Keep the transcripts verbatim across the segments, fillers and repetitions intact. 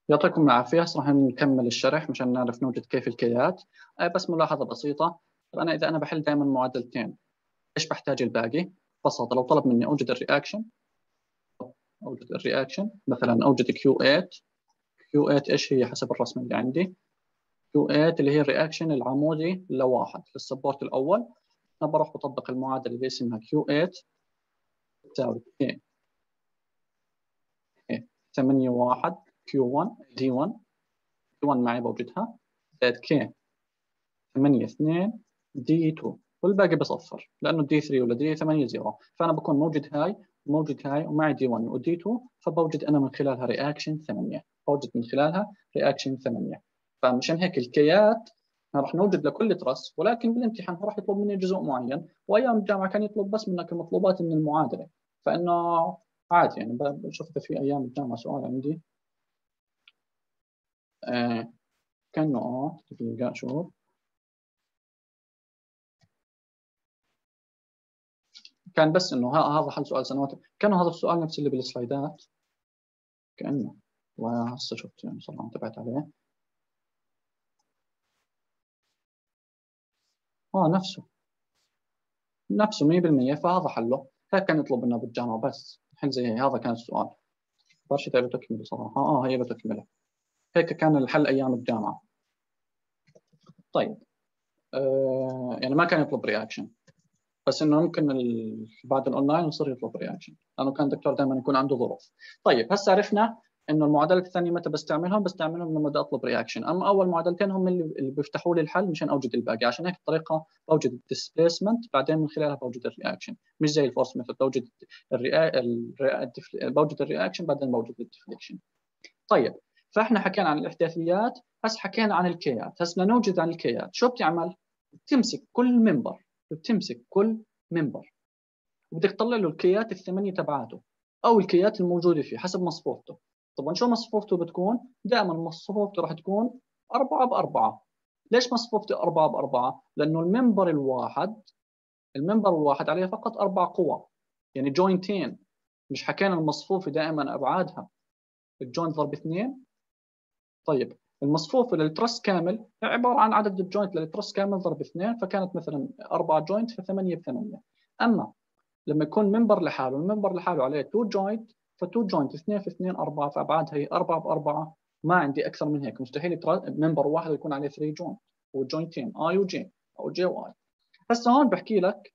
يعطيكم العافية. هسه راح نكمل الشرح مشان نعرف نوجد كيف الكيات. آه، بس ملاحظة بسيطة. طب أنا إذا أنا بحل دائما معادلتين، إيش بحتاج الباقي؟ ببساطة لو طلب مني أوجد الرياكشن، أوجد الرياكشن مثلا أوجد كيو ثمانية. كيو ثمانية إيش هي حسب الرسم اللي عندي؟ كيو ثمانية اللي هي الرياكشن العمودي لواحد للسبورت الأول. أنا بروح بطبق المعادلة اللي اسمها كيو ثمانية تساوي كي ثمانية واحد كيو واحد دي واحد، كيو واحد معي بوجدها، زائد كي ثمانية اثنين دي اثنين، والباقي بصفر لانه دي ثلاثة ولا دي ثمانية زيرو. فانا بكون موجد هاي وموجد هاي ومعي دي واحد ودي اثنين، فبوجد انا من خلالها رياكشن ثمانية، بوجد من خلالها رياكشن ثمانية. فمشان هيك الكيات راح نوجد لكل ترس، ولكن بالامتحان راح يطلب مني جزء معين، وايام الجامعه كان يطلب بس منك المطلوبات من المعادله. فانه عادي يعني، بشوف اذا في ايام الجامعه سؤال عندي. آه كانه اه دقيقه شوف. كان بس انه هذا حل سؤال سنوات، كان هذا السؤال نفس اللي بالسلايدات كانه، وهسه شفت يعني صراحه انتبهت عليه. اه نفسه نفسه مية بالمية. فهذا حله، هيك كان يطلب منا بالجامعه بس حل زي هي. هذا كان السؤال. برشة هي بتكمله صراحه، اه هي بتكمله. هيك كان الحل ايام الجامعه. طيب آه يعني ما كان يطلب رياكشن، بس انه ممكن ال... بعد الاونلاين يصير يطلب رياكشن لانه كان الدكتور دائما يكون عنده ظروف. طيب هسه عرفنا انه المعادلات الثانيه متى بستعملهم؟ بستعملهم لما بدي اطلب رياكشن. اما اول معادلتين هم اللي, اللي بيفتحوا لي الحل مشان اوجد الباقي. عشان هيك الطريقه بوجد الديسبيسمنت بعدين من خلالها بوجد الرياكشن، مش زي الفورس ميثود بوجد الريا... الريا... بوجد الرياكشن بعدين بوجد الديفليكشن. طيب فاحنا حكينا عن الاحداثيات، هسه حكينا عن الكيات. هسه نوجد عن الكيات شو بتعمل؟ بتمسك كل منبر، بتمسك كل منبر وبدك تطلع له الكيات الثمانيه تبعاته او الكيات الموجوده فيه حسب مصفوفته. طبعا شو مصفوفته بتكون؟ دائما مصفوفته راح تكون أربعة بأربعة. ليش مصفوفته أربعة بأربعة؟ لأنه المنبر الواحد، المنبر الواحد عليه فقط أربع قوى، يعني جوينتين. مش حكينا المصفوفة دائما أبعادها الجوينت ضرب اثنين؟ طيب المصفوفة للترس كامل عبارة عن عدد الجوينت للترس كامل ضرب اثنين، فكانت مثلا أربعة جوينت فثمانية بثمانية. أما لما يكون منبر لحاله، المنبر لحاله عليه تو جوينت، فتو جوينت اثنين في اثنين أربعة، فأبعادها هي أربعة بأربعة. ما عندي أكثر من هيك. مستحيل منبر واحد يكون عليه ثلاثة جوينت وجوينتين آي وجي أو جي واي. هسه هون بحكي لك،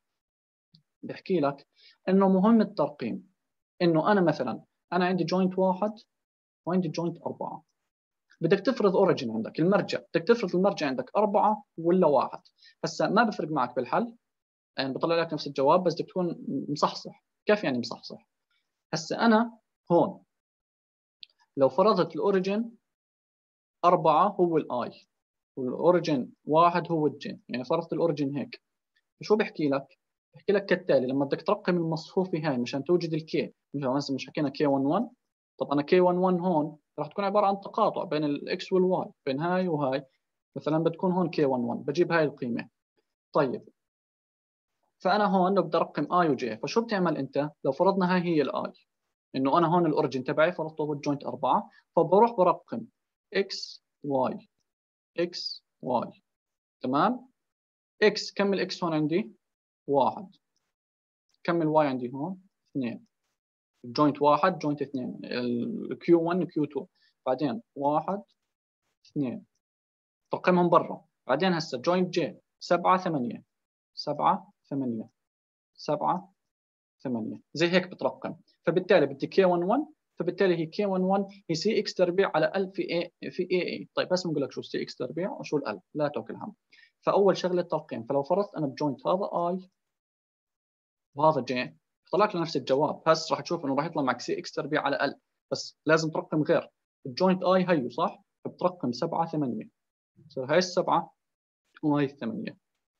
بحكي لك إنه مهم الترقيم. إنه أنا مثلا أنا عندي جوينت واحد وعندي جوينت أربعة. بدك تفرض اوريجن عندك المرجع، بدك تفرض المرجع عندك أربعة ولا واحد. هسه ما بفرق معك بالحل، يعني بطلع لك نفس الجواب، بس بدك تكون مصحصح. كيف يعني مصحصح؟ هسه أنا هون لو فرضت الأوريجن أربعة هو الآي والأوريجن واحد هو الجي، يعني فرضت الأوريجن هيك. شو بحكي لك؟ بحكي لك كالتالي: لما بدك ترقم المصفوفة هاي مشان توجد الكي، مثلا مش حكينا كي واحد واحد؟ طب أنا كي واحد واحد هون راح تكون عبارة عن تقاطع بين الإكس والواي، بين هاي وهاي. مثلا بتكون هون كي واحد واحد، بجيب هاي القيمة. طيب فأنا هون لو بدي أرقم آي وجي، فشو بتعمل أنت؟ لو فرضنا هاي هي الآي، انه انا هون الاوريجن تبعي فرضته هو الجوينت أربعة، فبروح برقم اكس واي اكس واي. تمام. اكس كم الاكس هون عندي؟ واحد. كم الواي عندي هون؟ اثنين. الجوينت واحد جوينت اثنين، الكيو واحد كيو اثنين. بعدين واحد اثنين، ترقمهم برا. بعدين هسه جوينت جي سبعة ثمانية، سبعة ثمانية، سبعة ثمانية، زي هيك بترقم. فبالتالي بدي كي واحد واحد، فبالتالي هي كي واحد واحد هي سي اكس تربيع على ال في اي في اي اي. طيب بس بقول لك شو سي اكس تربيع وشو ال، لا توكل هم. فاول شغله الترقيم. فلو فرضت انا بجوينت هذا اي وهذا جي، طلعت له نفس الجواب. هسه راح تشوف انه راح يطلع معك سي اكس تربيع على ال، بس لازم ترقم غير. الجوينت اي هيو صح، فبترقم سبعة ثمانية، تصير هاي السبعة وهي الثمانية.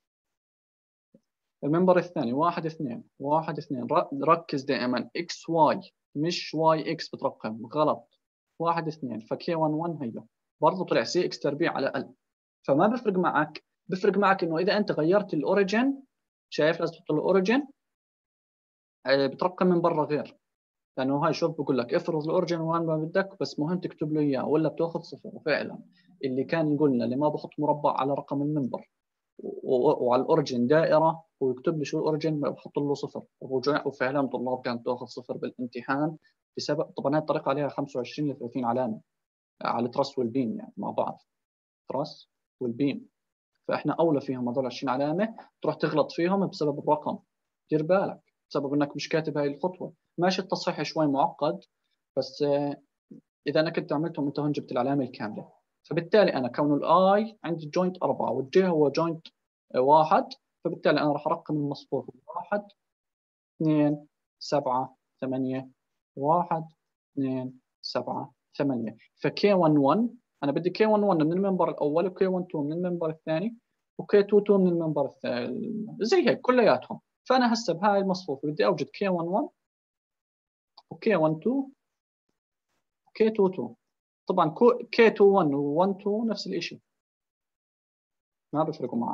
المنبر الثاني واحد اثنين، واحد اثنين، ركز دائما اكس واي مش واي اكس، بترقم غلط. واحد اثنين، فكي واحد واحد هي برضه طلع سي اكس تربيع على ال. فما بفرق معك، بفرق معك انه اذا انت غيرت الاوريجن، شايف لازم تحط الاوريجن، بترقم من برا غير. لانه هاي شوف بقول لك افرض الاوريجن وين ما بدك، بس مهم تكتب له اياه ولا بتاخذ صفر. وفعلا اللي كان يقولنا اللي ما بحط مربع على رقم المنبر وعلى الاوريجن دائره ويكتب لي شو الاوريجن بحط له صفر، وفعلا طلاب كانت تاخذ صفر بالامتحان بسبب طبعا هاي الطريقه عليها خمسة وعشرين ل ثلاثين علامه على الترس والبيم يعني مع بعض، ترس والبيم، فاحنا اولى فيهم هذول عشرين علامه تروح تغلط فيهم بسبب الرقم. دير بالك بسبب انك مش كاتب هاي الخطوه. ماشي التصحيح شوي معقد، بس اذا انا كنت عملتهم انت هون جبت العلامه الكامله. فبالتالي انا كون الاي عندي جوينت أربعة والجي هو جوينت واحد، فبالتالي انا راح ارقم المصفوف واحد اثنين سبعة ثمانية واحد اثنين سبعة ثمانية. فكي واحد واحد انا بدي كي واحد واحد من المنبر الاول، وكي واحد اثنين من المنبر الثاني، وكي اثنين اثنين من المنبر الثاني، زي هيك كلياتهم. فانا هسه بهاي المصفوفه بدي اوجد كي واحد واحد وكي واحد اثنين وكي اثنين اثنين. طبعا كي اثنين واحد و واحد اثنين نفس الشيء، ما بيفرقوا معك.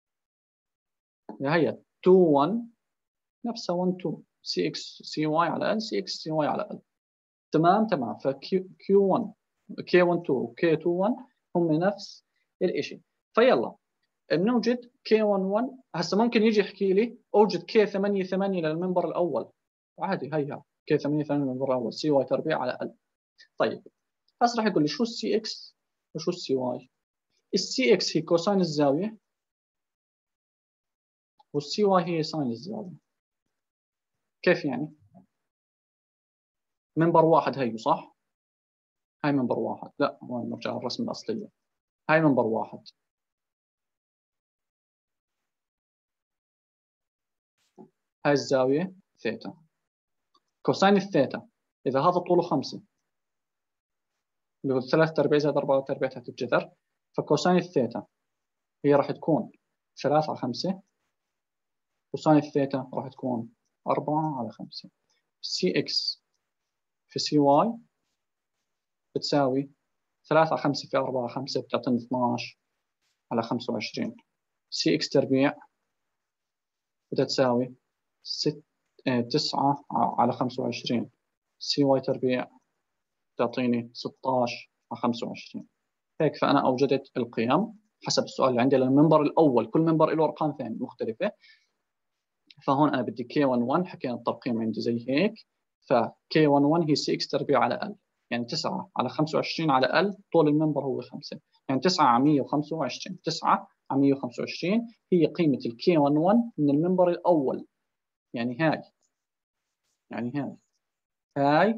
هي اثنين واحد نفسها واحد اثنين، سي اكس سي واي على ال، سي اكس سي واي على ال. تمام تمام. فكيو كيو واحد كي واحد اثنين وكي اثنين واحد هم نفس الشيء. فيلا بنوجد كي واحد واحد. هسه ممكن يجي يحكي لي اوجد كي ثمانية ثمانية للمنبر الاول، عادي هيها كي ثمانية ثمانية للمنبر الاول، سي واي تربيع على ال. طيب هسه راح يقول لي شو السي اكس وشو السي واي. السي اكس هي كوساين الزاويه، والسي واي هي ساين الزاويه. كيف يعني؟ منبر واحد هيو صح؟ هاي منبر واحد، لا وين نرجع الرسم الأصلية. هاي منبر واحد، هاي الزاوية ثيتا. كوساين الثيتا إذا هذا طوله خمسة اللي هو ثلاثة أرباع زائد أربعة أرباع تحت الجذر، فكوساين الثيتا هي راح تكون ثلاثة على خمسة، كوساين الثيتا راح تكون أربعة على خمسة. سي إكس في سي واي بتساوي ثلاثة على خمسة في أربعة على خمسة بتعطيني اثناشر على خمسة وعشرين. سي إكس تربيع بدها تساوي ستة تسعة على خمسة وعشرين. سي واي تربيع تعطيني ستة عشر على خمسة وعشرين. هيك فأنا أوجدت القيم حسب السؤال اللي عندي للمنبر الأول. كل منبر له أرقام ثانية مختلفة. فهون أنا بدي كي واحد واحد، حكينا الترقيم عندي زي هيك. فكي واحد واحد هي سي إكس تربيع على ال، يعني تسعة على خمسة وعشرين على ال، طول المنبر هو خمسة، يعني تسعة على مية وخمسة وعشرين. تسعة على مية وخمسة وعشرين هي قيمة الكي واحد واحد من المنبر الأول. يعني هاي يعني هاي هاي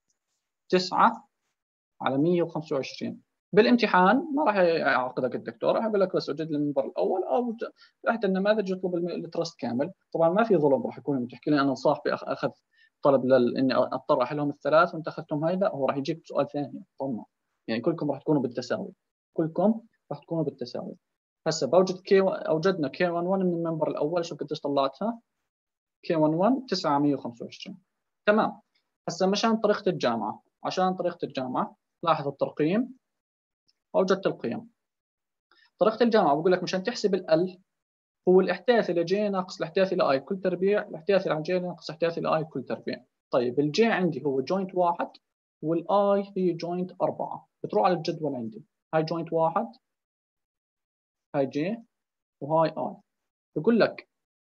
تسعة على مية وخمسة وعشرين. بالامتحان ما راح يعقدك الدكتور، راح يقول لك بس وجد لي المنبر الاول، او احد النماذج يطلب الترست كامل. طبعا ما في ظلم، راح يكون بتحكي لي انا صاحبي اخذ طلب لل... اني اضطر احلهم الثلاث وانت اخذتهم هاي، لا هو راح يجيك سؤال ثاني طبعا. يعني كلكم راح تكونوا بالتساوي، كلكم راح تكونوا بالتساوي. هسه بوجد كي و... اوجدنا كي واحد واحد من المنبر الاول. شوف قديش طلعتها كي واحد واحد تسعة على مية وخمسة وعشرين. تمام. هسه مشان طريقه الجامعه، عشان طريقه الجامعه لاحظ الترقيم اوجدت القيم. طريقه الجامعه بقول لك مشان تحسب ال هو الاحداث الى جي ناقص الاحداث الى اي كل تربيع، الاحداث الى جي ناقص الاحداث الى اي كل تربيع. طيب الجي عندي هو جوينت واحد، والاي هي جوينت أربعة. بتروح على الجدول عندي، هاي جوينت واحد، هاي جي، وهاي اي. بقول لك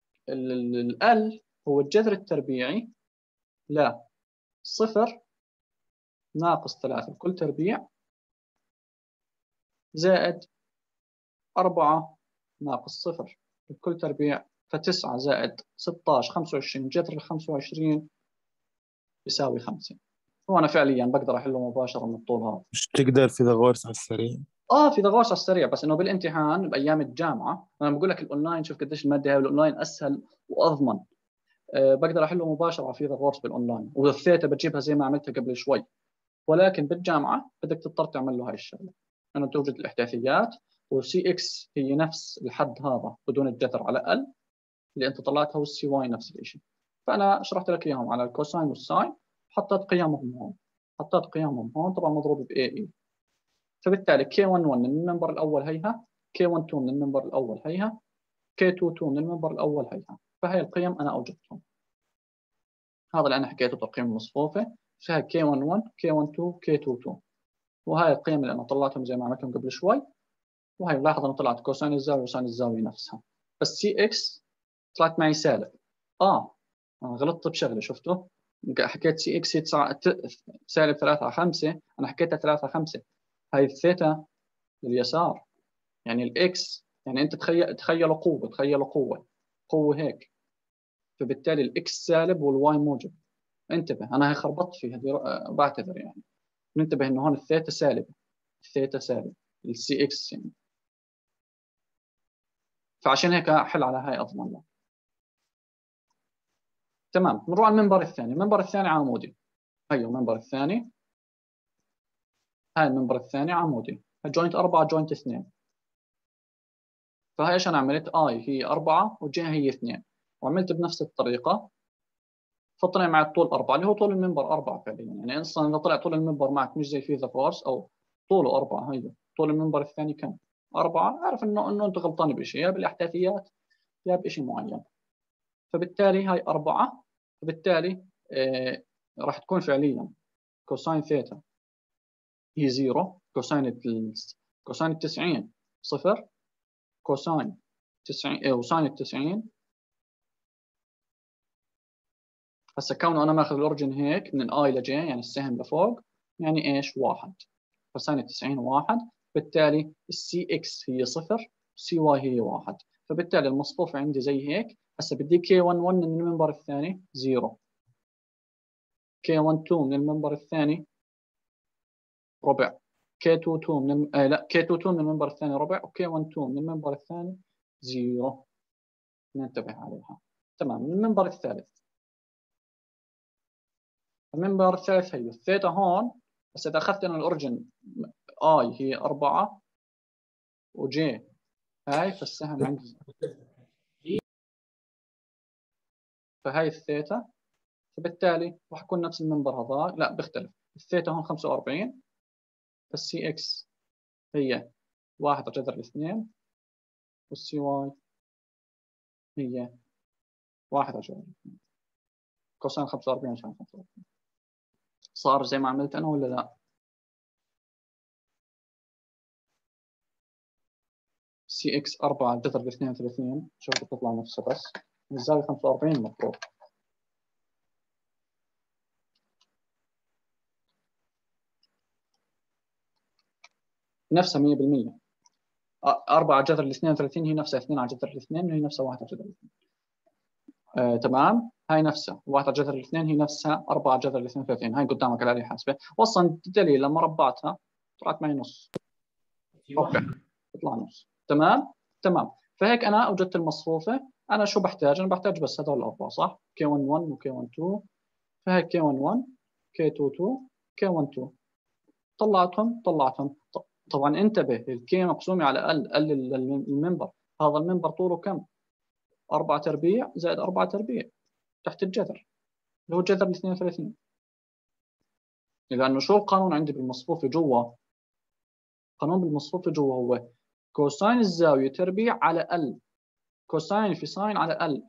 ال هو الجذر التربيعي لا صفر ناقص ثلاثة كل تربيع زائد أربعة ناقص صفر كل تربيع. فتسعة زائد ستة عشر خمسة وعشرين، جذر ال خمسة وعشرين يساوي خمسة. هو أنا فعليا بقدر أحله مباشرة من الطول هذا. مش تقدر في فيثاغورس على السريع؟ اه في ضغوص على السريع، بس انه بالامتحان بايام الجامعه انا بقول لك الاونلاين شوف قديش الماده هاي الاونلاين اسهل واضمن. أه بقدر احله مباشره في ضغوص بالاونلاين، والثيتا بتجيبها زي ما عملتها قبل شوي. ولكن بالجامعه بدك تضطر تعمل له هاي الشغله، انه توجد الاحداثيات، وسي اكس هي نفس الحد هذا بدون الجذر على ال اللي انت طلعتها، والسي واي نفس الشيء. فانا شرحت لك اياهم على الكوساين والساين، حطيت قيمهم هون، حطيت قيمهم هون طبعا مضروب ب اي اي. فبالتالي كي واحد واحد من المنبر الاول هيها، كي واحد اثنين من المنبر الاول هيها، كي اثنين اثنين من المنبر الاول هيها. فهي القيم انا اوجدتهم. هذا اللي انا حكيته تقييم المصفوفه، فيها كي واحد واحد كي واحد اثنين كي اثنين اثنين، وهاي القيم اللي انا طلعتهم زي ما عملتهم قبل شوي، وهي لاحظ انا طلعت كوساين الزاويه وساين الزاويه نفسها، بس سي اكس طلعت معي سالب. اه انا غلطت بشغله، شفتوا؟ حكيت سي اكس هي سالب ثلاثة على خمسة، انا حكيتها ثلاثة على خمسة، هاي الثيتا لليسار، يعني الاكس، يعني انت تخيل تخيلوا قوه تخيلوا قوه قوه هيك، فبالتالي الاكس سالب والواي موجب. انتبه انا هي خربطت في هذه، بعتذر يعني. ننتبه انه هون الثيتا سالب، الثيتا سالب السي اكس يعني، فعشان هيك احل على هاي اضمن له. تمام، بنروح على المنبر الثاني، المنبر الثاني عمودي، هيو المنبر الثاني، هاي المنبر الثاني عمودي، جوينت أربعة جوينت اثنين، فهي ايش انا عملت؟ اي هي أربعة وجي هي اثنين، وعملت بنفس الطريقة، فطلع مع الطول أربعة اللي هو طول المنبر أربعة فعليا، يعني أصلا إذا طلع طول المنبر معك مش زي في ذا فورس أو طوله أربعة، هيو طول المنبر الثاني كم؟ أربعة، أعرف إنه إنه أنت غلطان بشيء، يا بالإحداثيات يا بشيء معين، فبالتالي هاي أربعة، فبالتالي آه راح تكون فعليا كوساين ثيتا هي زيرو، كوساين ال... كوساين التسعين صفر، كوساين تسعين إيه وساين التسعين. هسه كونه انا ماخذ الاورجن هيك من الاي لجي يعني السهم لفوق، يعني ايش؟ واحد، فساين التسعين واحد، بالتالي السي اكس هي صفر، سي واي هي واحد، فبالتالي المصفوفة عندي زي هيك. هسه بدي كي واحد واحد من المنبر الثاني زيرو، كي واحد اثنين من المنبر الثاني ربع، كي اثنين اثنين من الم... آه لا كي اثنين اثنين من المنبر الثاني ربع، وكي واحد اثنين من المنبر الثاني زيرو، ننتبه عليها. تمام، من المنبر الثالث، المنبر الثالث هي الثيتا هون، بس إذا أخذت أنا الأورجن آي هي أربعة وجي هاي، فالسهم عندي، فهاي الثيتا، فبالتالي راح يكون نفس المنبر هذا، لا بيختلف، الثيتا هون خمسة وأربعين، فالسي إكس هي واحد على جذر الاثنين، والسي واي هي واحد على جذر الاثنين، كوسين خمسة وأربعين وسين خمسة وأربعين. صار زي ما عملت أنا ولا لا؟ سي إكس أربعة على جذر الاثنين ثلاثين، شوف بتطلع نفسها، بس الزاوية خمسة وأربعين المفروض. نفسها مية بالمية، أربعة على جذر الاثنين وثلاثين هي نفسها اثنين على جذر الاثنين، وهي نفسها واحد على جذر الاثنين. آه، تمام، هاي نفسها واحد على جذر الاثنين هي نفسها أربعة على جذر الاثنين وثلاثين، هاي قدامك على الآلة الحاسبة، وأصلا دليل لما ربعتها طلعت معي نص، ربع تطلع نص. تمام تمام، فهيك أنا أوجدت المصفوفة. أنا شو بحتاج؟ أنا بحتاج بس هذول الأربعة، صح؟ كي واحد واحد وكي واحد اثنين، فهي كي واحد واحد كي اثنين اثنين كي واحد اثنين، طلعتهم طلعتهم. طبعا انتبه، الكي مقسومة على ال ال المنبر، هذا المنبر طوله كم؟ أربعة تربيع زائد أربعة تربيع تحت الجذر اللي هو جذر ال اثنين وثلاثين، لأنه شو القانون عندي بالمصفوفة جوا؟ قانون بالمصفوفة جوا هو كوساين الزاوية تربيع على ال، كوساين في ساين على ال،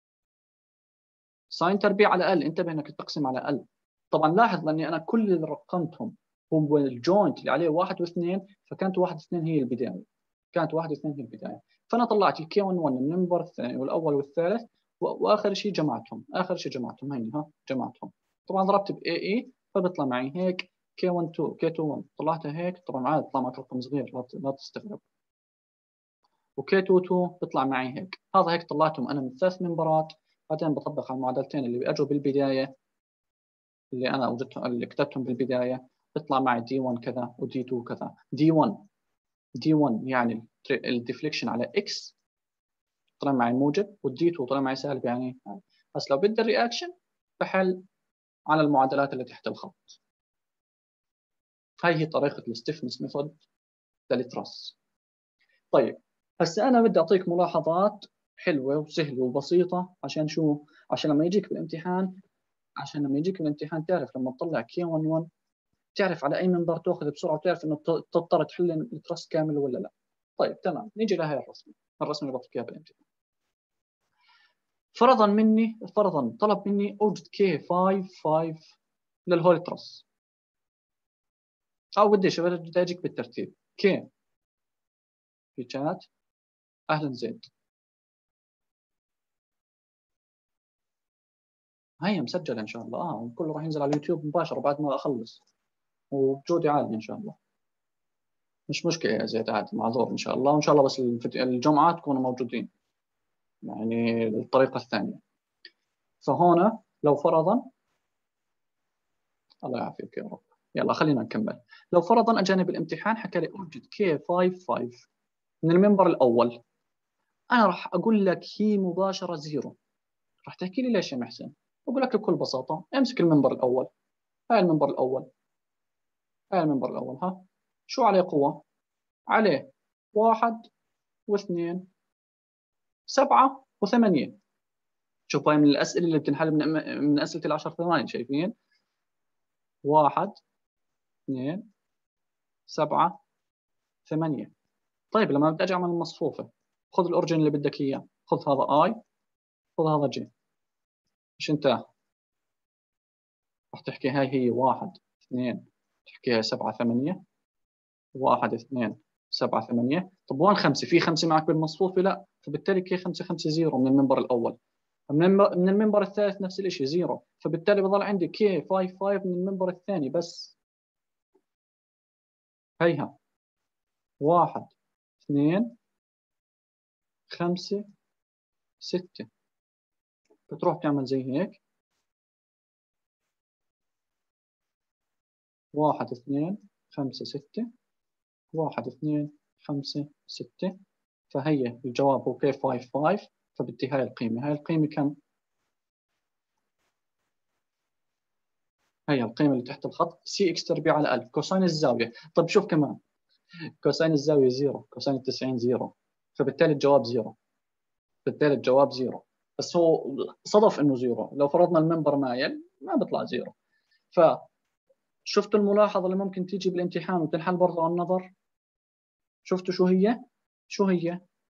ساين تربيع على ال، انتبه انك تقسم على ال. طبعا لاحظ لاني انا كل اللي رقمتهم هو الجوينت اللي عليه واحد واثنين، فكانت واحد واثنين هي البداية، كانت واحد واثنين هي البداية، فانا طلعت الكي واحد واحد من المنبر الثاني والاول والثالث، واخر شيء جمعتهم، اخر شيء جمعتهم هيني ها جمعتهم. طبعا ضربت ب اي اي فبيطلع معي هيك كي واحد اثنين كي اثنين واحد، طلعتها هيك، طبعا عادي طلع معك رقم صغير لا تستغرب، وكي اثنين اثنين بيطلع معي هيك. هذا هيك طلعتهم انا من ثلاث منبرات، بعدين بطبق على المعادلتين اللي اجوا بالبدايه، اللي انا وجدتهم اللي كتبتهم بالبدايه، بيطلع معي دي واحد كذا ودي اثنين كذا. دي واحد دي واحد يعني الديفليكشن على اكس طلع معي موجب، والدي اثنين طلع معي سالب، يعني بس لو بدي الرياكشن بحل على المعادلات اللي تحت الخط. هاي هي طريقه الستيفنس ميثود للتراس. طيب هسه انا بدي اعطيك ملاحظات حلوه وسهله وبسيطه، عشان شو؟ عشان لما يجيك بالامتحان، عشان لما يجيك بالامتحان تعرف لما تطلع كي واحد واحد تعرف على اي منبر تاخذ بسرعه، وتعرف انه تضطر تحل التراس كامل ولا لا. طيب تمام، نيجي لهي الرسمه، الرسمه اللي بعطيك اياها بالامتحان. فرضا مني فرضا طلب مني اوجد كي خمسة خمسة للهول ترس، او بديش بدي اجيك بالترتيب. كي في شات، اهلا زيد، هي مسجله ان شاء الله، اه كله راح ينزل على اليوتيوب مباشره بعد ما اخلص، وبجوده عاليه ان شاء الله. مش مشكله يا زيد، عادي معذور ان شاء الله، وان شاء الله بس الجمعه تكونوا موجودين، يعني الطريقه الثانيه. فهنا لو فرضا، الله يعافيك يا رب، يلا خلينا نكمل. لو فرضا اجاني بالامتحان حكى لي اوجد كي خمسة خمسة من المنبر الاول، انا راح اقول لك هي مباشره زيرو. راح تحكي لي ليش يا محسن؟ اقول لك بكل بساطه، امسك المنبر الاول، هاي المنبر الاول، هاي المنبر الاول، ها شو عليه قوه؟ عليه واحد واثنين سبعة وثمانية. شوف هاي من الأسئلة اللي بتنحل من, من أسئلة العشر ثواني، شايفين؟ واحد اثنين سبعة ثمانية. طيب لما بدي أجي أعمل المصفوفة، خذ الأورجن اللي بدك إياه، خذ هذا آي، خذ هذا جي، إيش انتهى؟ راح تحكي هاي هي واحد اثنين، تحكي هاي سبعة ثمانية، واحد اثنين سبعة ثمانية. طب وين خمسة؟ في خمسة معك بالمصفوفة؟ لا، فبالتالي كي خمسة خمسة زيرو من المنبر الأول. من من المنبر الثالث نفس الشيء زيرو، فبالتالي بضل عندي كي خمسة خمسة من المنبر الثاني بس. هيها واحد اثنين خمسة ستة، بتروح تعمل زي هيك، واحد اثنين خمسة ستة، واحد اثنين خمسة ستة. فهي الجواب هو كي خمسة خمسة، فبدي هاي القيمة، هاي القيمة كم؟ هي القيمة اللي تحت الخط سي اكس تربيع على ألف كوساين الزاوية. طب شوف كمان، كوساين الزاوية زيرو، كوساين التسعين زيرو، فبالتالي الجواب زيرو، بالتالي الجواب زيرو. بس هو صدف انه زيرو، لو فرضنا المنبر مايل ما بيطلع زيرو. فشفتوا الملاحظة اللي ممكن تيجي بالامتحان وتنحل برضه على النظر؟ شفتوا شو هي؟ شو هي؟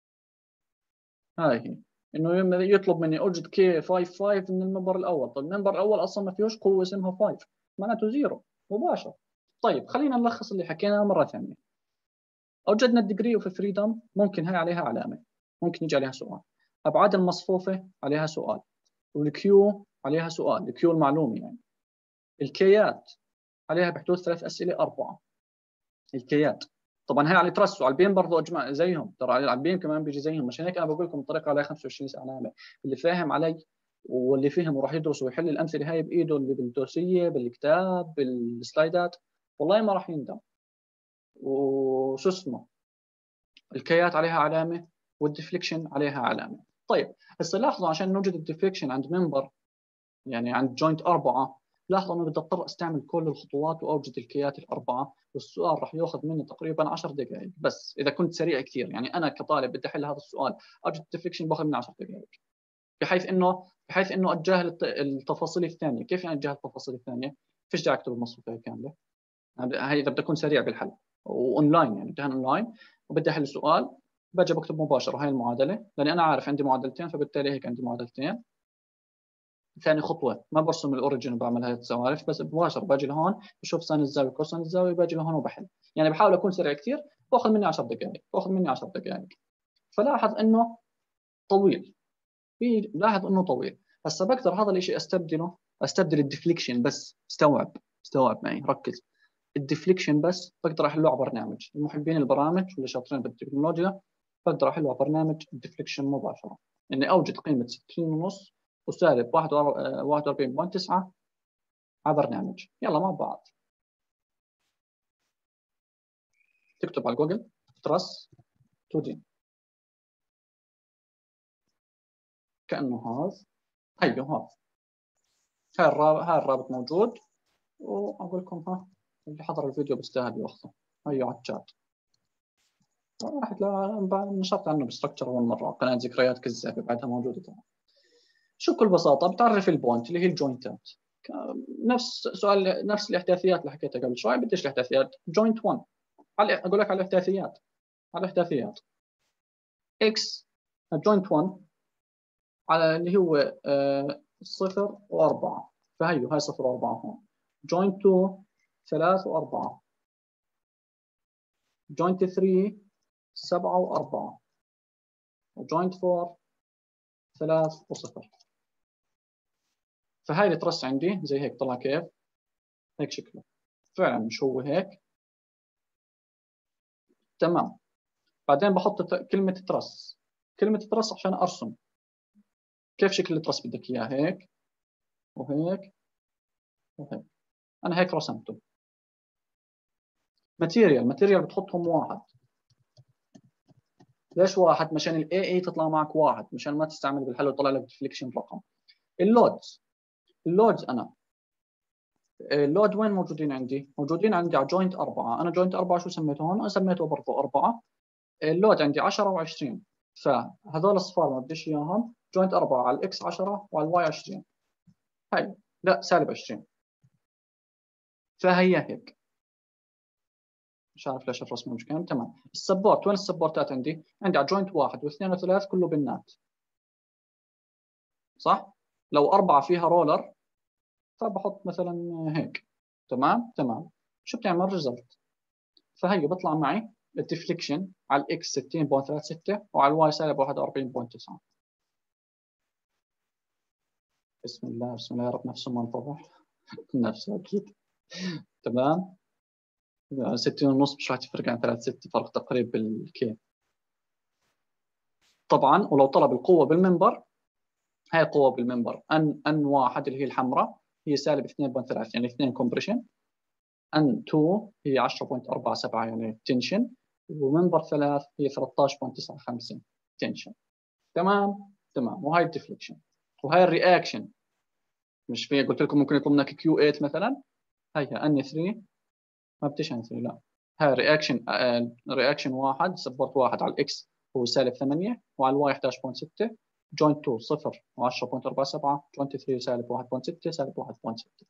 هاي هي، انه يطلب مني اوجد كي خمسة خمسة من المنبر الاول. طيب المنبر الاول اصلا ما فيهوش قوة اسمها خمسة، معناته زيرو مباشر. طيب خلينا نلخص اللي حكيناه مرة ثانية. أوجدنا الديجري اوف فريدم، ممكن هاي عليها علامة، ممكن يجي عليها سؤال. أبعاد المصفوفة عليها سؤال، والكيو عليها سؤال، الكيو المعلومة يعني. الكيات عليها بحدود ثلاث أسئلة أربعة، الكيات. طبعا هاي على ترس، وعلى البيم برضه اجمع زيهم، ترى على البيم كمان بيجي زيهم، عشان هيك انا بقول لكم الطريقه عليها خمسة وعشرين علامه. اللي فاهم علي واللي فهم وراح يدرس ويحل الامثله هاي بايده، اللي بالدوسيه بالكتاب بالسلايدات، والله ما راح يندم. وشو اسمه، الكيات عليها علامه والديفليكشن عليها علامه. طيب هسه لاحظوا، عشان نوجد الديفليكشن عند منبر، يعني عند جوينت أربعة، لاحظوا انه بدي اضطر استعمل كل الخطوات واوجد الكيات الاربعه، والسؤال راح ياخذ مني تقريبا عشر دقائق بس اذا كنت سريع كثير. يعني انا كطالب بدي احل هذا السؤال اوجد الديفليكشن باخذ مني عشر دقائق، بحيث انه بحيث انه اتجاهل التفاصيل الثانيه. كيف يعني اتجاهل التفاصيل الثانيه؟ فيش داعي اكتب المصفوفه كامله، هي اذا بدي اكون سريع بالحل واونلاين، يعني امتحان اونلاين وبدي احل السؤال، باجي بكتب مباشره هاي المعادله، لاني انا عارف عندي معادلتين، فبالتالي هيك عندي معادلتين. ثاني خطوه ما برسم الاوريجن وبعمل هاي السوالف، بس مباشره باجي لهون بشوف ساين الزاويه كوساين الزاويه، باجي لهون وبحل. يعني بحاول اكون سريع كثير، باخذ مني عشر دقائق، باخذ مني عشر دقائق. فلاحظ انه طويل، في لاحظ انه طويل. هسه بقدر هذا الشيء استبدله، استبدل الديفليكشن بس. استوعب استوعب معي، ركز. الديفليكشن بس بقدر احله على برنامج، المحبين البرامج واللي شاطرين بالتكنولوجيا بقدر احله على برنامج الديفليكشن مباشره، اني اوجد قيمه ستين ونص وسالب واحد وأربعين فاصلة تسعة على برنامج. يلا مع بعض، تكتب على جوجل ترس تو دي، كانه هذا، هيو هذا، هاي الرابط، هاي الرابط موجود. واقول لكم ها، اللي حضر الفيديو بيستاهل ياخذه، هيو على الشات. واحد نشرت عنه بستركتشر اول مره، قناه ذكريات كذابه بعدها موجوده طبعا. شو بكل بساطه بتعرف البوينت اللي هي الجوينتات، نفس سؤال نفس الاحداثيات اللي حكيتها قبل شوي. بديش الاحداثيات، جوينت واحد اقول لك على الاحداثيات، على الاحداثيات اكس جوينت واحد على اللي هو آه صفر وأربعة، فهي هاي صفر وأربعة هون. جوينت اثنين ثلاث وأربعة. جوينت ثلاثة سبعة وأربعة. وجوينت أربعة ثلاث وصفر. فهاي الترس عندي زي هيك طلع كيف؟ هيك شكله. فعلا مش هو هيك؟ تمام. بعدين بحط كلمة ترس. كلمة ترس عشان أرسم كيف شكل الترس بدك إياه، هيك وهيك وهيك. أنا هيك رسمته. ماتيريال ماتيريال بتحطهم واحد. ليش واحد؟ مشان ال إيه إيه تطلع معك واحد، مشان ما تستعمل بالحل ويطلع لك ديفليكشن رقم. اللودز اللودز أنا اللود وين موجودين عندي؟ موجودين عندي على جوينت أربعة. أنا جوينت أربعة شو سميته هون؟ أنا سميته برضه أربعة. اللود عندي عشرة وعشرين، فهذول الصفار ما بديش إياهم. جوينت أربعة على الإكس عشرة وعلى الواي عشرين. هاي لا سالب عشرين. فهي هيك. مش عارف ليش الرسمه مش كامل. تمام. السبورت وين السبورتات عندي؟ عندي على جوينت واحد واثنين وثلاث كله بالنات. صح؟ لو أربعة فيها رولر فبحط مثلا هيك. تمام؟ تمام. شو بتعمل ريزلت؟ فهي بيطلع معي الديفليكشن على الاكس ستين فاصلة ثلاثة ستة وعلى الواي سالب واحد وأربعين فاصلة تسعة. بسم الله بسم الله يا رب نفسه ما انفضح. نفسه اكيد. تمام. ستين ونص مش راح تفرق عن ثلاثة ستة، فرق تقريب بالكي. طبعا ولو طلب القوه بالمنبر، هاي قوه بالمنبر ان ان واحد اللي هي الحمراء هي سالب اثنين فاصلة ثلاثة يعني اثنين كومبريشن. ان اثنين هي عشرة فاصلة أربعة سبعة يعني تنشن. ومنبر ثلاثة هي ثلاثة عشر فاصلة تسعة خمسة تنشن. تمام تمام. وهاي الديفليكشن وهاي الرياكشن. مش في قلت لكم ممكن يطلب منك كيو ثمانية مثلا. هي ان ثلاثة ما بديش ان ثلاثة لا. هاي رياكشن رياكشن واحد سبورت واحد على الاكس هو سالب ثمانية وعلى الواي أحد عشر فاصلة ستة. جوينت اثنين صفر و10 فاصلة أربعة سبعة. جوينت ثلاثة سالب واحد فاصلة ستة سالب واحد فاصلة ستة.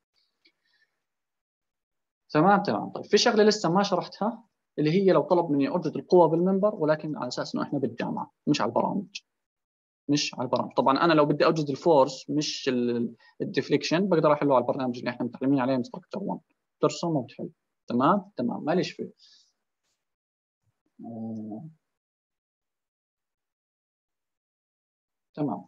تمام تمام. طيب في شغله لسه ما شرحتها اللي هي لو طلب مني اوجد القوه بالمنبر، ولكن على اساس انه احنا بالجامعه مش على البرامج. مش على البرامج. طبعا انا لو بدي اوجد الفورس مش الديفليكشن بقدر احله على البرنامج اللي احنا متعلمين عليه انستراكتور واحد. ترسم وبتحل. تمام تمام ماليش فيه. آه. تمام.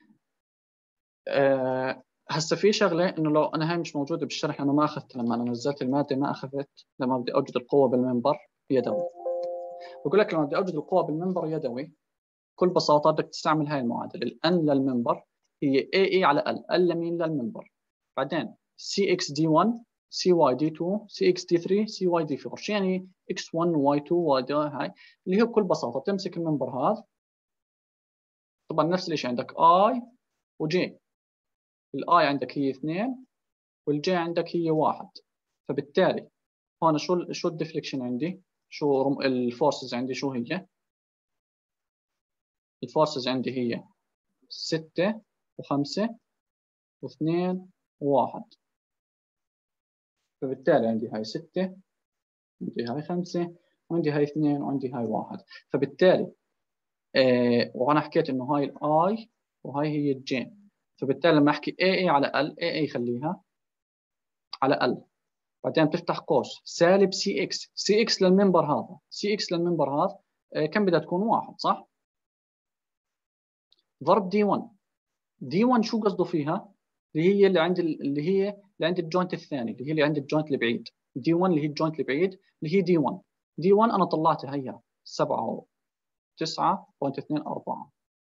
آه. هسه في شغله انه لو انا هاي مش موجوده بالشرح لانه ما اخذت لما انا نزلت الماده ما اخذت لما بدي اوجد القوه بالمنبر يدوي. بقول لك لما بدي اوجد القوه بالمنبر يدوي بكل بساطه بدك تستعمل هاي المعادله. الان للمنبر هي اي اي على ال. ال لمين؟ للمنبر. بعدين سي اكس دي واحد سي واي دي اثنين سي اكس دي ثلاثة سي واي دي أربعة. شو يعني اكس واحد واي اثنين واي دي؟ هاي اللي هي بكل بساطه تمسك المنبر هذا. طبعا نفس الشيء عندك اي وجي. الاي عندك هي اثنين والجي عندك هي واحد. فبالتالي هون شو شو الديفليكشن عندي؟ شو الفورسز عندي؟ شو هي؟ الفورسز عندي هي ستة وخمسة واثنين وواحد. فبالتالي عندي هاي ستة عندي هاي خمسة وعندي هاي اثنين وعندي هاي واحد. فبالتالي آه وأنا حكيت إنه هاي الآي وهاي هي الجي. فبالتالي لما أحكي اي اي على ال اي اي خليها على ال. بعدين بتفتح قوس سالب سي اكس. سي اكس للمنبر هذا سي اكس للمنبر هذا آه كم بدها تكون؟ واحد صح؟ ضرب دي واحد. دي واحد شو قصده فيها؟ اللي هي اللي عند اللي هي اللي عند الجوينت الثاني اللي هي اللي عند الجوينت البعيد. دي واحد اللي هي الجوينت البعيد اللي هي دي واحد. دي واحد انا طلعتها هي سبعة تسعة فاصلة اثنين أربعة.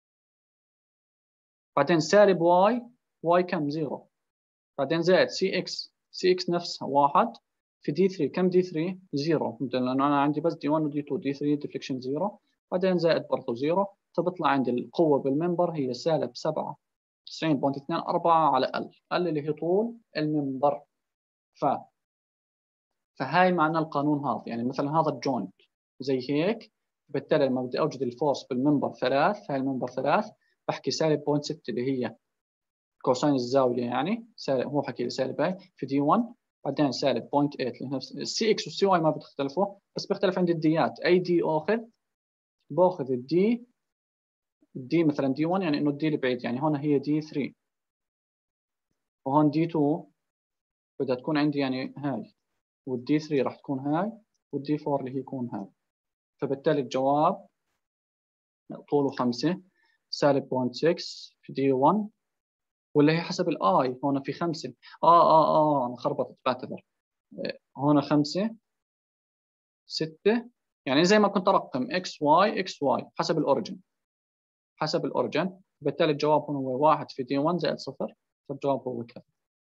بعدين سالب واي واي كم؟ زيرو. بعدين زائد سي اكس سي اكس نفسها واحد في دي ثلاثة. كم دي ثلاثة؟ زيرو لانه انا عندي بس دي واحد ودي اثنين. دي ثلاثة ديفليكشن زيرو. بعدين زائد برضه زيرو. فبطلع عندي القوه بالمنبر هي سالب سبعة تسعين فاصلة اثنين أربعة على ال. ال اللي هي طول المنبر. ف فهاي معنى القانون هذا. يعني مثلا هذا الجوينت زي هيك. بالتالي لما بدي اوجد الفورس بالمنبر ثلاث، هاي المنبر ثلاث بحكي سالب صفر فاصلة ستة اللي هي كوساين الزاويه يعني سالب. هو حكي لي سالب هاي في دي واحد. بعدين سالب صفر فاصلة ثمانية اللي نفس السي اكس والسي واي ما بتختلفوا بس بيختلف عند الديات. اي دي اخذ باخذ الدي الدي مثلا دي واحد يعني انه الدي البعيد، يعني هون هي دي ثلاثة وهون دي اثنين بدها تكون عندي يعني هاي، والدي ثلاثة راح تكون هاي، والدي أربعة اللي هي يكون هاي. فبالتالي الجواب طوله خمسة سالب صفر فاصلة ستة في دي واحد، ولا هي حسب الاي هون في خمسة. اه اه اه انا خربطت بعتذر. هون خمسة ستة، يعني زي ما كنت ارقم اكس واي اكس واي حسب الاوريجن، حسب الاوريجن. بالتالي الجواب هون هو واحد في دي واحد زائد صفر، فالجواب هو كذا.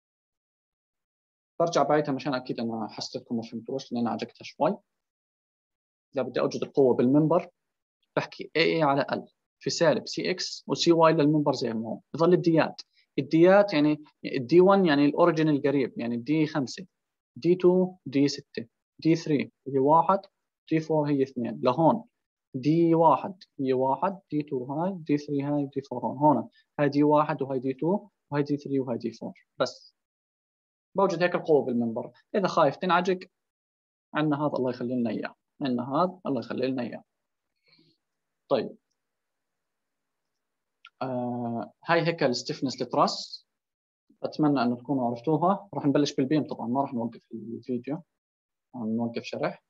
برجع بعيدها مشان اكيد انا حسيتكم ما فهمتوش لان انا عجقتها شوي. اذا بدي اوجد القوه بالمنبر بحكي اي اي على ال في سالب سي اكس وسي واي للمنبر زي ما هو. بظل الديات، الديات يعني الدي واحد يعني الاوريجن القريب، يعني الدي خمسة، دي اثنين دي ستة، دي ثلاثة هي واحد، دي أربعة هي اثنين. لهون دي واحد هي واحد، دي اثنين هاي، دي ثلاثة هاي، دي أربعة هون. هون هاي دي واحد وهي دي اثنين وهي دي ثلاثة وهي دي أربعة. بس بوجد هيك القوة بالمنبر. إذا خايف تنعجق عندنا هذا الله يخلي لنا إياه، عندنا هذا الله يخلي لنا إياه. طيب آه هاي هيك الستفنس لتراس، أتمنى أن تكونوا عرفتوها. راح نبلش بالبيم طبعا، ما راح نوقف الفيديو، نوقف شرح،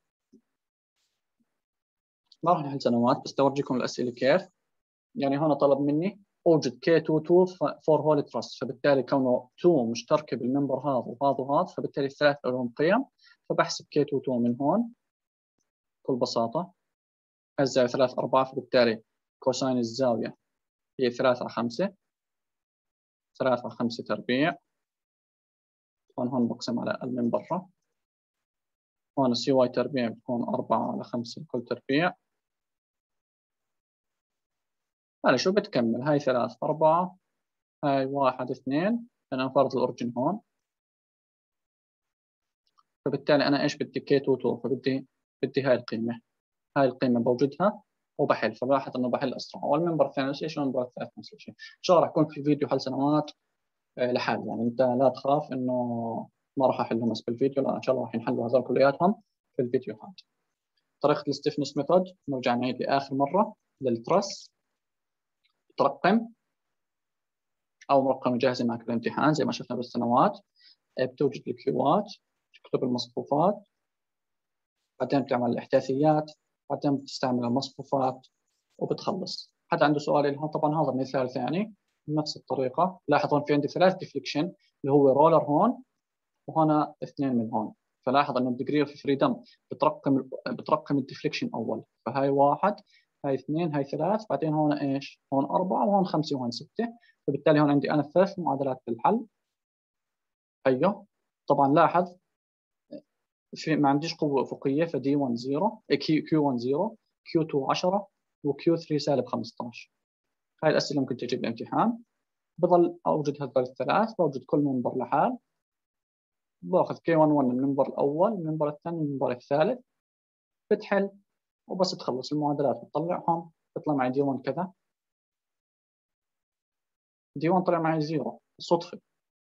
ما راح نحل سنوات، بس أورجيكم الأسئلة كيف. يعني هنا طلب مني أوجد كي اثنين اثنين فور هول تراس، فبالتالي كونه اثنين مشتركة بالمنبر هذا وهذا وهذا، فبالتالي الثلاث لهم قيم، فبحسب كي اثنين اثنين من هون بكل بساطة. الزاوية ثلاثة أربعة، فبالتالي كوساين الزاوية هي ثلاثة على خمسة، ثلاثة على خمسة تربيع. هون هون بقسم على ال من برا. هون سي واي تربيع بتكون أربعة على خمسة كل تربيع. هلا شو بتكمل؟ هاي ثلاثة أربعة، هاي واحد اثنين، أنا فرض الأورجن هون. فبالتالي أنا إيش بدي؟ كي اثنين اثنين، فبدي بدي هاي القيمة، هاي القيمة بوجدها وبحل. فبلاحظ إنه بحل أسرع. والمنبر الثاني نفس الشيء، والمنبر الثالث نفس الشيء. إن شاء الله راح يكون في فيديو حل سنوات لحال، يعني أنت لا تخاف إنه ما راح أحلهم بس بالفيديو، لا إن شاء الله راح ينحلوا هذول كلياتهم في الفيديوهات. طريقة الستيفنس ميثود نرجع نعيد لآخر مرة للترس. ترقم أو مرقم جاهزة معك بالامتحان زي ما شفنا بالسنوات. بتوجد الكيوات، تكتب المصفوفات، بعدين بتعمل الإحداثيات، بعدين بتستعمل المصفوفات وبتخلص. حد عنده سؤال لها؟ طبعا هذا مثال ثاني بنفس الطريقة. لاحظون في عندي ثلاث ديفليكشن اللي هو رولر هون وهنا اثنين من هون. فلاحظ انه الديجري اوف فريدم بترقم بترقم الديفليكشن اول، فهاي واحد، هاي اثنين، هاي ثلاث، بعدين هون ايش؟ هون أربعة وهون خمسة وهون ستة. فبالتالي هون عندي أنا ثلاث معادلات للحل. أيوه طبعا لاحظ في ما عنديش قوة أفقية، فدي واحد صفر، كيو واحد صفر، كيو اثنين عشرة، وكيو ثلاثة سالب خمسة عشر. هاي الأسئلة ممكن تجي بالامتحان. بضل أوجد هذول الثلاث، بوجد كل منبر لحال، باخذ كي واحد واحد من المنبر الأول، من المنبر الثاني، من المنبر الثالث، بتحل وبس تخلص المعادلات بتطلعهم بيطلع معي دي واحد كذا، دي واحد طلع معي زيرو صدفة،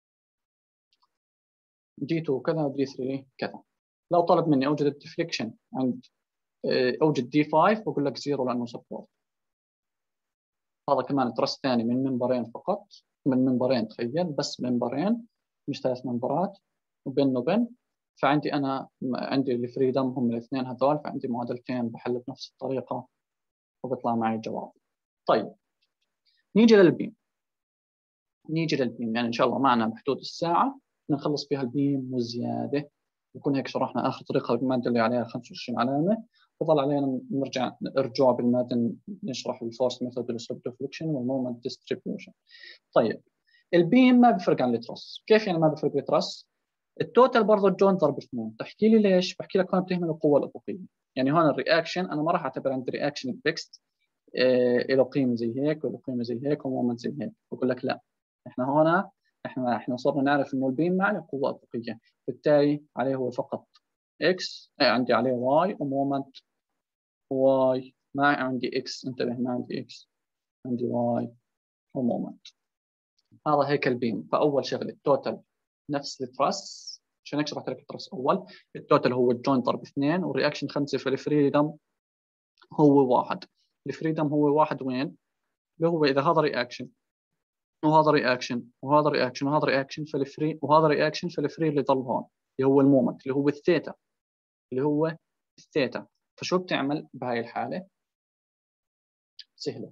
دي اثنين كذا، دي ثلاثة كذا. لو طلب مني أوجد الديفليكشن عند أوجد دي خمسة بقول لك زيرو لأنه سبورت. هذا كمان ترس ثاني من منبرين فقط، من منبرين تخيل، بس منبرين مش ثلاث منبرات وبين وبين. فعندي أنا عندي الفريدم هم الاثنين هذول، فعندي معادلتين بحل بنفس الطريقة وبيطلع معي الجواب. طيب نيجي للبيم. نيجي للبيم يعني إن شاء الله معنا بحدود الساعة نخلص فيها البيم وزيادة. نكون هيك شرحنا آخر طريقة بالمادة اللي عليها خمسة وعشرين علامة. فضل علينا نرجع نرجع بالمادة نشرح الفورس ميثود والسلوب ديفليكشن والمومنت ديستريبيوشن. طيب البيم ما بفرق عن الترس. كيف يعني ما بفرق الترس؟ التوتال برضه الجوين ضرب اثنين. تحكي لي ليش؟ بحكي لك هون بتهمل القوة الأفقية. يعني هون الرياكشن أنا ما راح أعتبر عندي رياكشن فيكست إيه له قيمة زي هيك وله قيمة زي هيك ومومنت زي هيك. بقول لك لا، احنا هنا احنا احنا صرنا نعرف انه البيم ما عليه قوة أفقية، بالتالي عليه هو فقط اكس، ايه عندي عليه واي ومومنت واي. ما عندي اكس، انتبه ما عندي اكس، عندي واي ومومنت. هذا هيك البيم. فأول شغلة التوتال نفس التراس، عشان هيك شرحت لك التراس أول. التوتال هو الجوين ضرب اثنين، والرياكشن خمسة، في الفريدم هو واحد. الفريدم هو واحد وين؟ اللي هو اذا هذا رياكشن وهذا رياكشن وهذا رياكشن وهذا رياكشن فالفري وهذا رياكشن فالفري اللي ضل هون اللي هو المومنت اللي هو الثيتا اللي هو الثيتا. فشو بتعمل بهاي الحالة؟ سهلة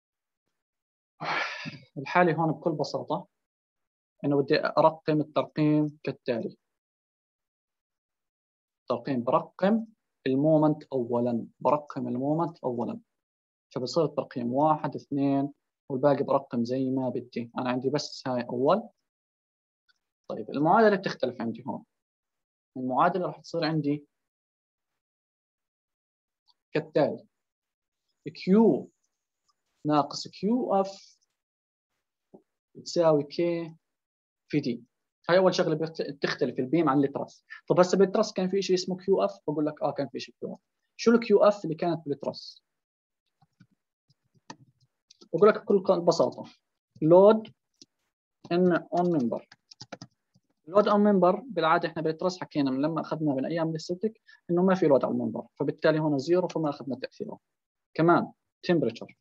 الحالة هون بكل بساطة إنه بدي أرقم الترقيم كالتالي. ترقيم برقم المومنت أولاً برقم المومنت أولاً فبصير الترقيم واحد اثنين والباقي برقم زي ما بدي. أنا عندي بس هاي أول. طيب المعادلة بتختلف عندي هون. المعادلة راح تصير عندي كالتالي Q ناقص كيو اف بتساوي كي في دي. هاي اول شغله بتختلف البيم عن الترس. طب هسه بالترس كان في شيء اسمه كيو اف بقول لك اه كان في شيء كيو اف. شو الكيو اف اللي كانت بالترس؟ بقول لك بكل بساطه لود ان اون ممبر. لود اون ممبر بالعاده احنا بالترس حكينا من لما اخذنا من ايام الاستاتيك انه ما في لود على الممبر فبالتالي هون زيرو فما اخذنا تاثيره. كمان تمبريتشر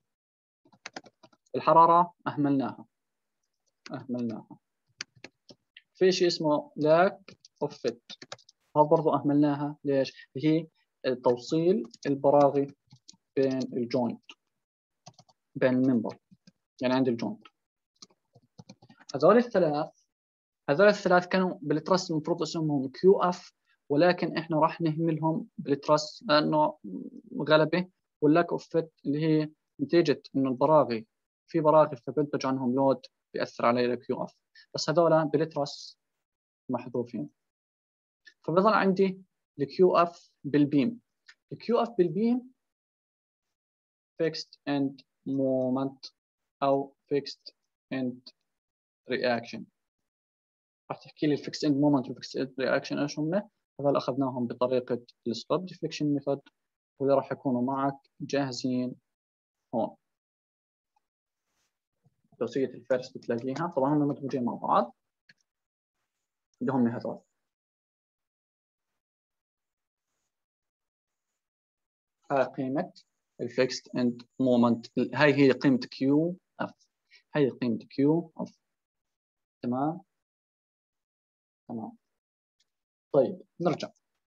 الحراره اهملناها اهملناها. في شيء اسمه لاك اوف فيت هذا برضه اهملناها. ليش؟ هي توصيل البراغي بين الجوينت بين الممبر يعني عند الجوينت. هذول الثلاث هذول الثلاث كانوا بالترس المفروض اسمهم كيو اف ولكن احنا راح نهملهم بالترس لانه غلبه. واللاك اوف فيت اللي هي نتيجه انه البراغي في براغي فبنتج عنهم لود بياثر علي الكيو اف. بس هذول بالترس محذوفين فبظل عندي الكيو اف بالبيم. الكيو اف بالبيم fixed end moment او fixed end reaction. راح تحكي لي الفيكس اند مومنت والفيكس اند رياكشن ايش هم؟ هذول اخذناهم بطريقه السلوب ديفليكشن ميثود واللي راح يكونوا معك جاهزين هون. توصيه الفيرست بتلاقيها طبعا هم مدموجين مع بعض اللي هم هذول. هاي قيمه الفيكست اند مومنت. هاي هي قيمه كيو اف. هاي قيمه كيو اف. تمام تمام. طيب نرجع.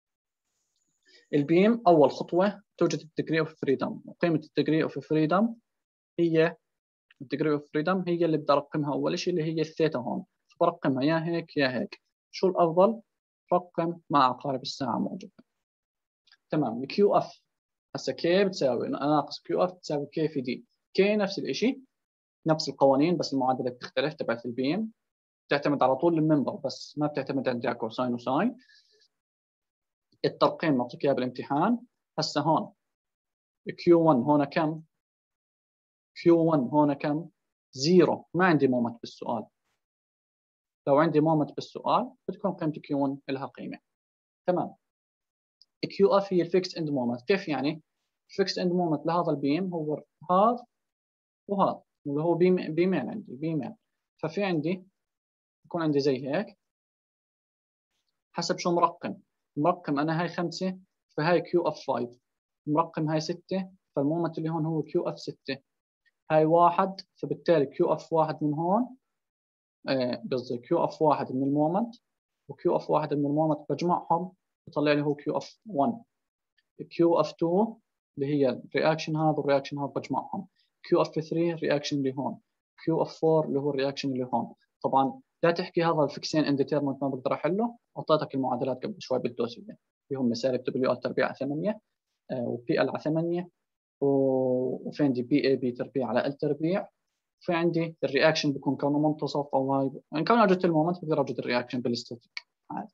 البيم اول خطوه توجد الديجري اوف فريدم وقيمه الديجري اوف فريدم هي الديجري اوف فريدم هي اللي بدي ارقمها اول شيء اللي هي الثيتا هون فبرقمها يا هيك يا هيك. شو الافضل؟ رقم مع عقارب الساعه موجوده. تمام. الكيو اف هسه كي بتساوي ناقص كيو اف بتساوي كي في دي. كي نفس الشيء نفس القوانين بس المعادله بتختلف تبعت البيم بتعتمد على طول الممبر بس ما بتعتمد عندي على كوساين وساين. الترقيم نعطيك اياه بالامتحان. هسه هون كيو واحد هون كم؟ كيو واحد هون كم؟ زيرو. ما عندي مومنت بالسؤال. لو عندي مومنت بالسؤال بتكون قيمة كيو واحد لها قيمة. تمام. كيو اف هي الفيكس اند مومنت. كيف يعني؟ الفيكس اند مومنت لهذا البيم هو هذا وهذا اللي هو بيم بيمين عندي بيمين. ففي عندي يكون عندي زي هيك حسب شو مرقم. مرقم انا هاي خمسة فهاي كيو اف خمسة. مرقم هاي ستة فالمومنت اللي هون هو كيو اف ستة. هاي واحد فبالتالي كيو اف واحد من هون قصدي كيو اف واحد من المومنت وكيو اف واحد من المومنت بجمعهم بطلع لي هو كيو اف واحد. كيو اف اثنين اللي هي الرياكشن هذا والرياكشن هذا بجمعهم. كيو اف ثلاثة الرياكشن اللي هون. كيو اف أربعة اللي هو الرياكشن اللي هون. طبعا لا تحكي هذا الفيكسين انديترمنت ما بقدر احله. اعطيتك المعادلات قبل شوي بالدوسيه اللي هم سالب دبليو ال تربيع على ثمانية وبي ال على ثمانية وفي عندي بي اي بي تربيع على ال تربيع. في عندي الرياكشن بيكون كونه منتصف او هاي يعني كون وجدت المومنت بقدر اوجد الرياكشن بالاستاتيك عادي.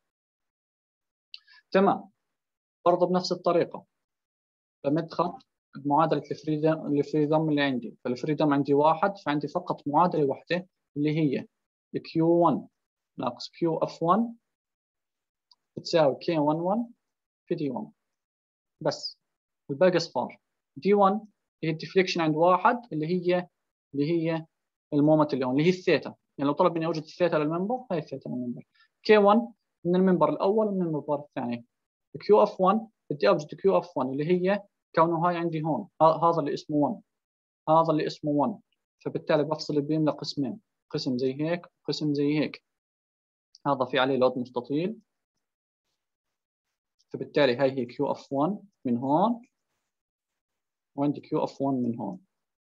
تمام. برضه بنفس الطريقه بمدخل معادله الفريدم الفريدم اللي عندي. فالفريدم عندي واحد فعندي فقط معادله واحده اللي هي كيو واحد ناقص كيو اف واحد بتساوي كي واحد في دي واحد بس. الباقي صفار. دي واحد هي الديفليكشن عند واحد اللي هي اللي هي المومنت اللي هون اللي هي الثيتا. يعني لو طلب مني اوجد الثيتا للمنبر هاي الثيتا للمنبر. كي واحد من المنبر الاول ومن المنبر الثاني. كيو اف واحد بدي اوجد كيو اف واحد اللي هي كونه هاي عندي هون هذا اللي اسمه واحد هذا اللي اسمه واحد، فبالتالي بفصل البيم لقسمين، قسم زي هيك وقسم زي هيك. هذا في عليه لود مستطيل، فبالتالي هاي هي كيو اف واحد من هون، وعندي كيو اف واحد من هون،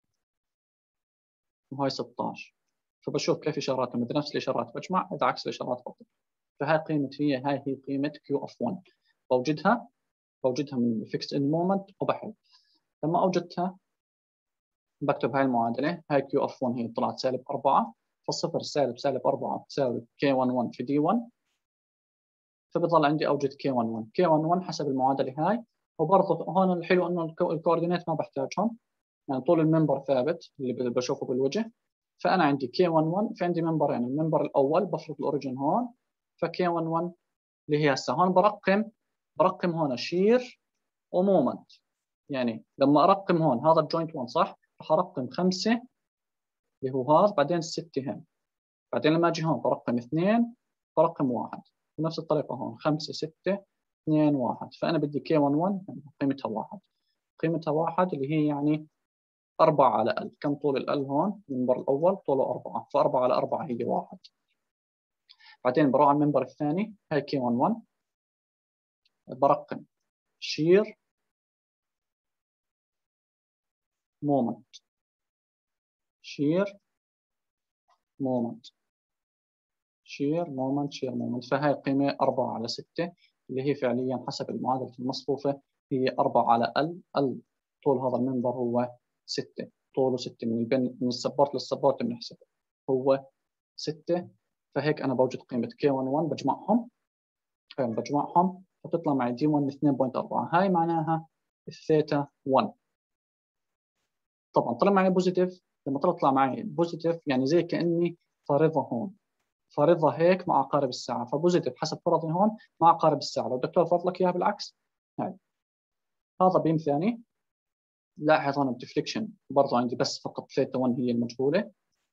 وهاي ستة عشر. فبشوف كيف اشاراتهم، اذا نفس الاشارات بجمع، اذا عكس الاشارات بطل. فهاي قيمة هي هاي هي قيمة كيو اف واحد، بوجدها بوجدها من الفيكس اند مومنت وبحل. لما اوجدتها بكتب هاي المعادلة، هاي كيو اف واحد هي طلعت سالب أربعة، فالصفر سالب سالب أربعة تساوي كي واحد واحد في دي واحد، فبضل عندي اوجد كي واحد واحد، كي واحد واحد حسب المعادلة هاي. وبرضه هون الحلو انه الكوردينيت ما بحتاجهم، يعني طول المنبر ثابت اللي بشوفه بالوجه. فانا عندي كي واحد واحد، في عندي منبرين، يعني المنبر الاول بفرض الاوريجن هون، فكي واحد واحد اللي هي هسه هون برقم برقم هون شير ومومنت. يعني لما ارقم هون هذا الجوينت واحد صح، راح ارقم خمسة اللي هو هذا، بعدين الستة هنا، بعدين لما اجي هون برقم اثنين، برقم واحد، بنفس الطريقة هون خمسة ستة اثنين واحد. فأنا بدي كي واحد واحد قيمتها واحد، قيمتها واحد اللي هي يعني أربعة على ال. كم طول ال هون؟ المنبر الأول طوله أربعة، فأربعة على أربعة هي واحد. بعدين بروح على المنبر الثاني، هاي كي واحد واحد، برقم شير مومنت، شير مومنت، شير مومنت، شير مومنت. فهاي القيمة أربعة على ستة اللي هي فعليا حسب المعادلة المصفوفة هي أربعة على ال. ال طول هذا المنبر هو ستة، طوله ستة، من بين من السبورت للسبورت بنحسب هو ستة. فهيك أنا بوجد قيمة كي واحد واحد، بجمعهم بجمعهم فتطلع معي دي واحد اثنين فاصلة أربعة، هاي معناها الثيتا واحد. طبعا طلع معي بوزيتيف، لما تطلع معي بوزيتيف يعني زي كأني فارضها هون، فارضها هيك مع عقارب الساعة، فبوزيتيف حسب فرضي هون مع عقارب الساعة. لو الدكتور فرض لك إياها بالعكس، هاي هذا بيم ثاني. لاحظ هون الديفليكشن برضه عندي بس فقط ثيتا واحد هي المجهولة،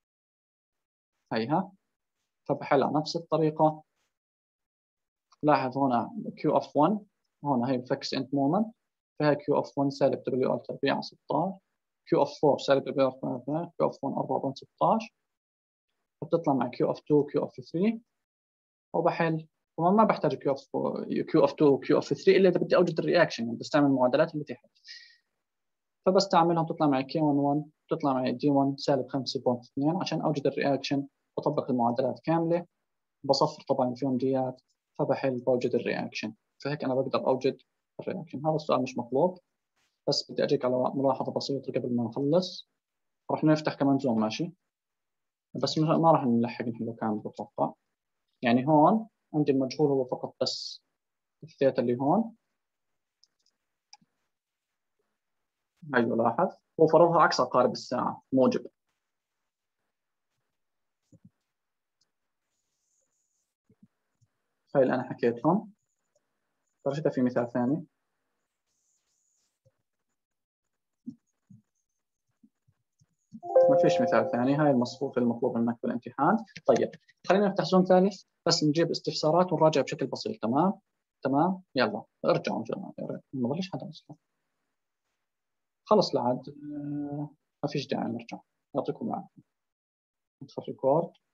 هيها، فبحلها نفس الطريقة. لاحظ هنا كيو اف واحد، هنا هي فيكس اند مومنت، فهي كيو اف واحد سالب دبليو ال تربيع ستة عشر، كيو اف أربعة سالب دبليو ال تربيع، كيو اف واحد أربعة فاصلة ستة عشر، فبتطلع مع كيو اف اثنين كيو اف ثلاثة، وبحل. طبعا ما بحتاج كيو اف كيو اف اثنين وكيو اف ثلاثة الا اذا بدي اوجد الرياكشن، يعني بستعمل المعادلات اللي تحت، فبستعملهم تطلع معي كي واحد واحد، تطلع معي دي واحد سالب خمسة فاصلة اثنين عشان اوجد الرياكشن. بطبق المعادلات كامله، بصفر طبعا فيهم ديات، فبحل بوجد الرياكشن. فهيك انا بقدر اوجد الرياكشن. هذا السؤال مش مطلوب، بس بدي اجيك على ملاحظه بسيطه قبل ما نخلص. رح نفتح كمان زوم ماشي، بس ما راح نلحق نحله كامل بتوقع. يعني هون عندي المجهول هو فقط بس الثيتا اللي هون، ايوه لاحظ هو فرضها عكس عقارب الساعه موجب. هاي اللي انا حكيتهم. فرجتها في مثال ثاني. ما فيش مثال ثاني، هاي المصفوفة المطلوب منك بالامتحان. طيب خلينا نفتح زوم ثالث بس نجيب استفسارات ونراجع بشكل بسيط. تمام تمام، يلا ارجعوا ما ضلش حدا اصلا. خلص لعد، ما فيش داعي نرجع. يعطيكم العافية. ندخل ريكورد.